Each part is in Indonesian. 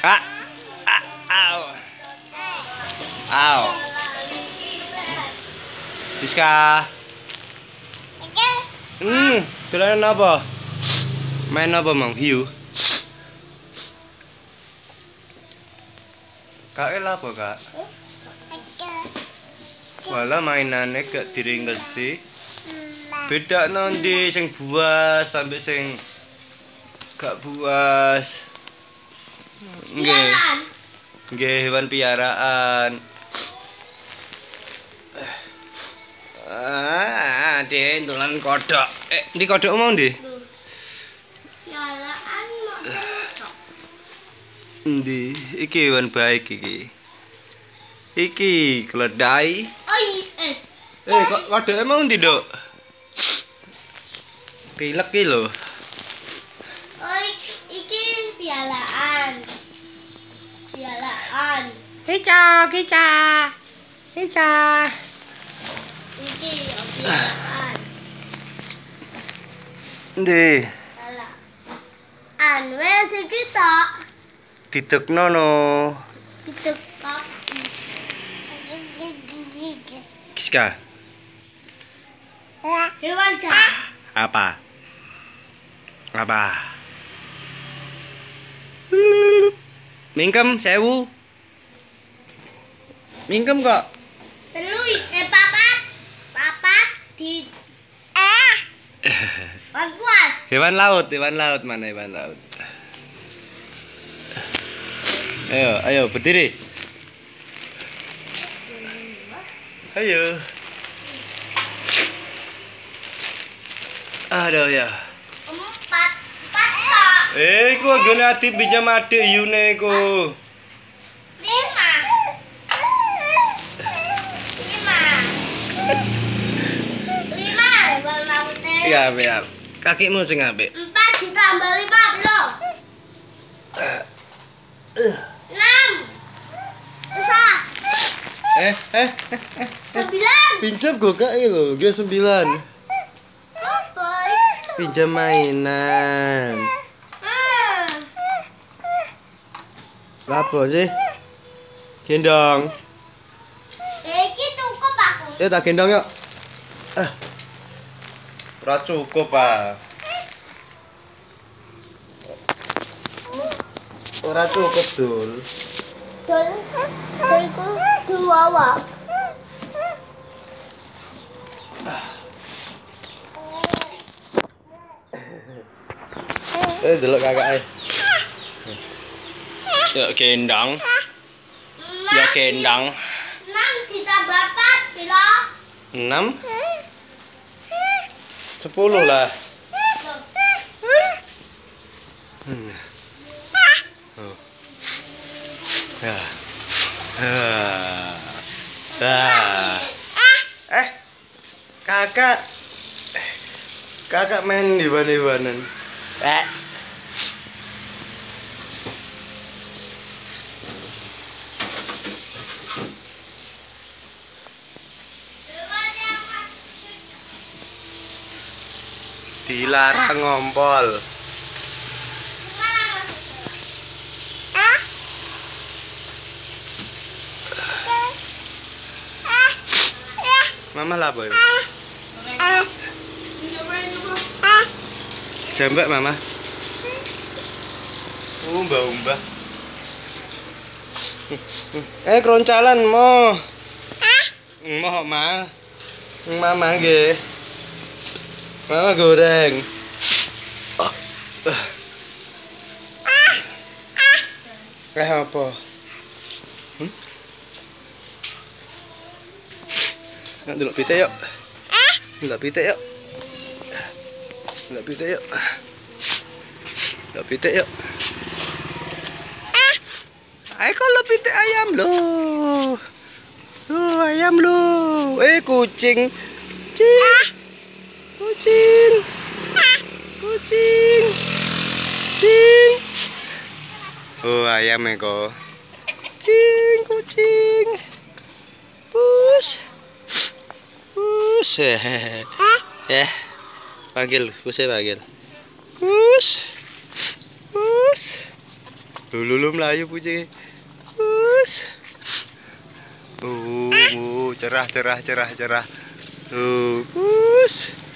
Ah, au. Au. Siska. Dolanan apa? Main apa, Mang? Hiu. Kak El apa, Kak? Walah mainannya gak diringkesi. Beda nanti sing buas sampai sing gak buas. Nggih. Nggih, hewan piaraan. Dek, dolan kodok. Ndi kodok mau ndi? Piaraan mau kodok. Ndi? Iki hewan baik iki. Iki keledai. Kok kodoknya mau ndi, Dok? Pilek ki lho. Iki pialaan. Pialaan. Kica. Iki pialaan. Ndi? Pialaan. Wes iki tok. Didekno no. Ditekak. Kiska. Hewan jahat. Apa? Mingkem sewu. Mingkem kok. Papat di puas. Hewan laut mana hewan laut? Ayo berdiri. Ayo. Aduh ya. Empat tok. Iku anggone ati pinjam adik yune iku. Lima. Hewan lautnya. Iya. Kakimu sing apik. 4 ditambah 5 piro? 6. Bisa. 9. Pinjam go kak lho, nggih 9. Pinjam mainan. Apa sih? Gendong. Iki cukup aku. Tak gendong yuk. Ora cukup, Pak. Ora cukup, Dul. Dulku dua. Delok kakak. Yuk gendong. Ya gendong. 6 ditambah 4 piro? 6 10 lah. Kakak main di hewan-hewanan. Dilarang ngompol. Mama lah boy. Jambak mama. Umbah. Keroncalan mo. Mo ma. Mama nggih. Mama goreng. Apa? Nak delok pitik yuk. Delok pitik yuk. Ayo kalau pitik ayam loh. Ayam loh. Kucing. Kucing. Ayam kok. Kucing. Pus. Panggil, pusnya panggil. Pus. Lulu melayu puji. Us. Cerah. Us.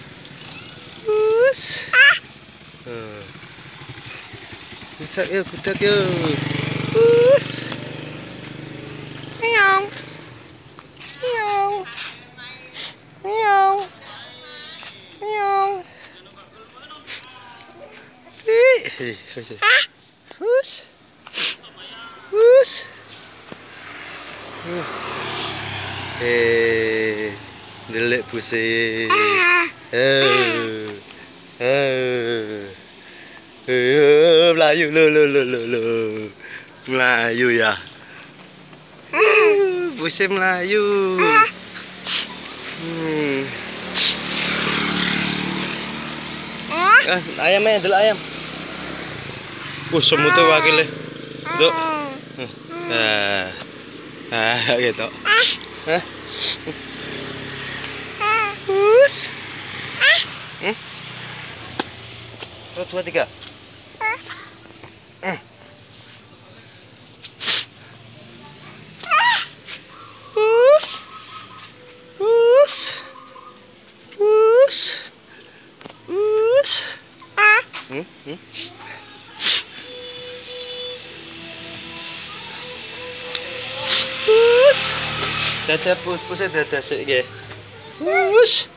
Kudak yuk. Us. Meow. Us. Delik pusing. Melayu lo. Melayu ya. Pusing Melayu. Ayamnya, delok ayam. Semutnya wakilnya. Duk. Gitu. Us. 1, 2, 3. Dada pus-pusnya dada sik nggih. Us.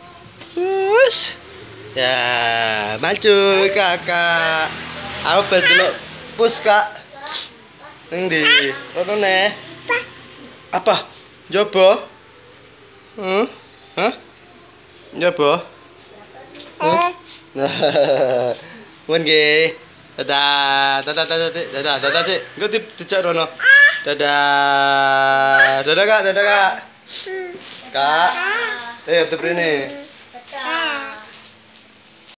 Ya, maju kakak. Aku delok pus kak. Ning ndi? Rono neh. Apa? Njobo? Hah? Njobo? Mun nggih. Dadah sik. Engko dijak rono. Dadah kak. Kak. Tep rene.